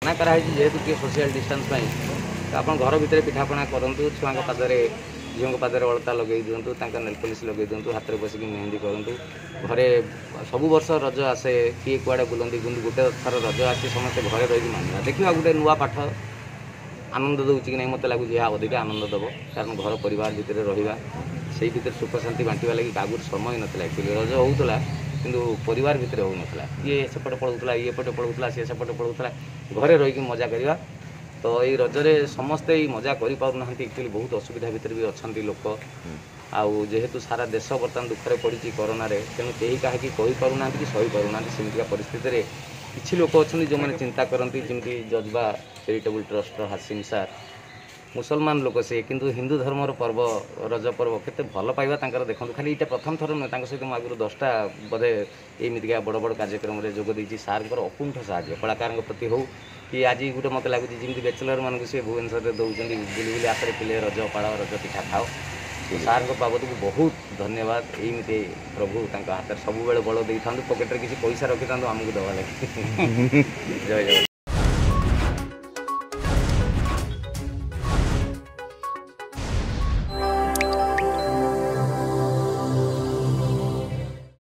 मना कराई जेहेतु किए सोशल डिस्टेंस आप घर भितर पिठापणा करूँ छुआ पादे झील पादे अलता लगे दिंतु नेल पॉलिश लगे दिंतु हाथ में बसिक मेहंदी करूँ घरे सब वर्ष रज आसे किए कुआड़े बुलती कितु गोटे थर रज आसी समस्त घरे रही मानवा देखा गोटे नुआ पाठ आनंद दूँ कि नहीं मत लगुच अधिक आनंद दब कारण घर परिवार भितर रहा से भितर सुख शांति बांटा लगी आगुरी समय नाला एक्चुअली रज होता किंतु परिवार भितर हो नाला ये सेपटे पड़ूला ये पटे पड़ूला सी सेपटे पड़ूला घरे रही मजा करवा तो ये रजरे समस्ते मजा करना एक्चुअली बहुत असुविधा भितर भी अच्छा लोक आउ जेहेतु सारा देश बर्तमान दुखरे पड़ी कोरोना तेणु कहीं कहीं कहीपना कि सही पारना सेमतिका परिस्थिति किसी लोक अच्छा जो मैंने चिंता करती जमी जज्बा चैरिटेबल ट्रस्ट हासिम सार मुसलमान लोक से किंतु हिंदू धर्मर पर्व रज पर्व केते भल पाइबा देखो खाली ये प्रथम थर नुहे सहित मुझे आगुरी 10टा बोधे एमतीका बड़ बड़ कार्यक्रम में जोग देती सार अकुंठ साहय कलाकार प्रति हो कि आज गोटे मत लगुच जमी बैचलर मानक सी भुवनेश्वर दौरान बुली बुली आखिर पिले रज पाड़ रज पिठा खाओ तो सार बाबद को बहुत धन्यवाद एमती प्रभु हाथ सब बल दे था पकेट किसी पैसा रखी था आमको दवा लगे जय जगन्नाथ।